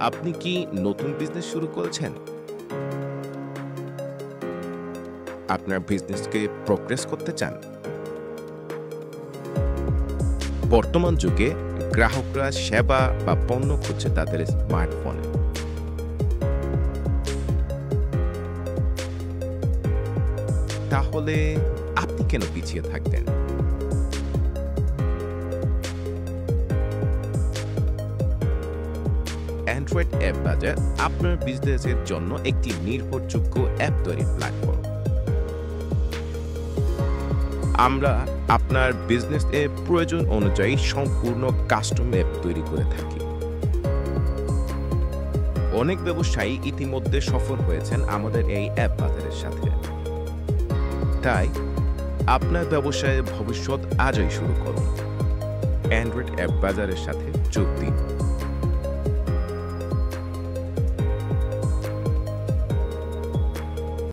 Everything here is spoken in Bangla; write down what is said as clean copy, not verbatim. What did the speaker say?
আপনি কি নতুন বিজনেস শুরু করেছেন? আপনার বিজনেসকে প্রোগ্রেস করতে চান? বর্তমান যুগে গ্রাহকরা সেবা বা পণ্য খুঁজছে তাদের স্মার্টফোনে। তাহলে আপনি কেন পিছিয়ে থাকতেন? অ্যান্ড্রয়েড অ্যাপ বাজার আপনার বিজনেসের জন্য একটি নির্ভরযোগ্য অ্যাপ তৈরির প্ল্যাটফর্ম। আমরা আপনার বিজনেসের প্রয়োজন অনুযায়ী সম্পূর্ণ কাস্টম অ্যাপ তৈরি করে থাকি। অনেক ব্যবসায়ী ইতিমধ্যে সফল হয়েছেন আমাদের এই অ্যাপ বাজারের সাথে। তাই আপনার ব্যবসায়ের ভবিষ্যৎ আজই শুরু করুন। অ্যান্ড্রয়েড অ্যাপ বাজারের সাথে যোগ দিন।